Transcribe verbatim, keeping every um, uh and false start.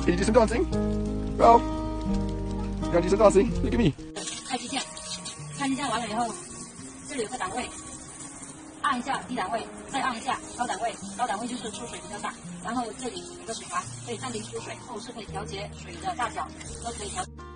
Can you do some dancing? Ralph, you want to do some dancing? Look at me. 开机键，开机键完了以后，这里有个档位，按一下低档位，再按一下高档位，高档位就是出水比较大。然后这里有个水阀，可以暂停出水，后是可以调节水的大小，都可以调。